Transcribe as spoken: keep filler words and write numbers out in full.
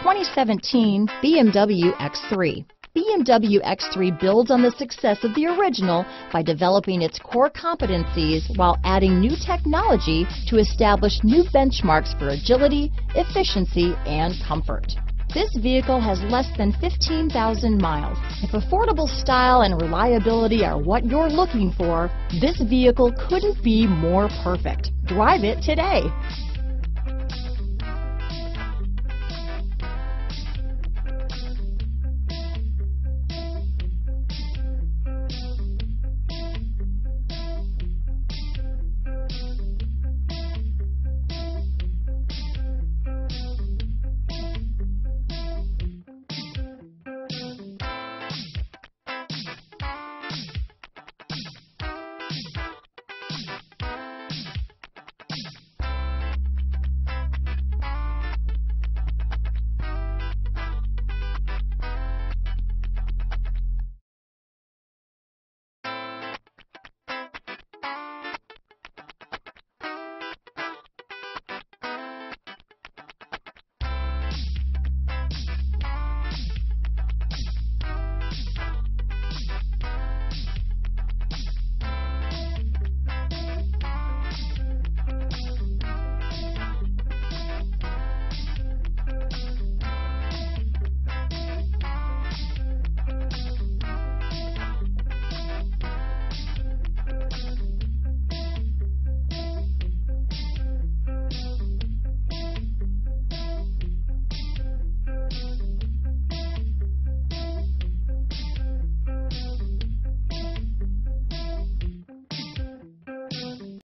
twenty seventeen B M W X three. B M W X three builds on the success of the original by developing its core competencies while adding new technology to establish new benchmarks for agility, efficiency, and comfort. This vehicle has less than fifteen thousand miles. If affordable style and reliability are what you're looking for, this vehicle couldn't be more perfect. Drive it today.